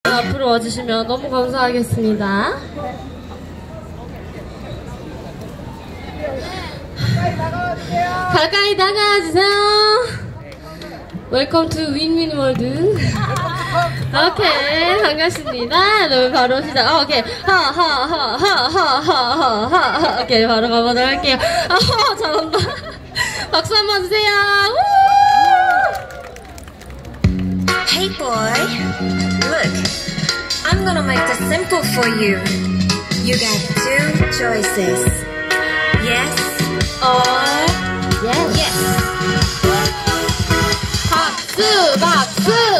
앞으로 와주시면 너무 감사하겠습니다. 가까이 다가와주세요. 웰컴 투 윈윈 월드. 오케이, 반갑습니다. 그럼 바로 시작. 오케이. 하하하하하하하하. 오케이, 바로 가보도록 할게요. 잘한다. 박수 한번 주세요. Hey boy, look, I'm gonna make this simple for you. You got two choices. Yes or Yes. yes. 박수, 박수.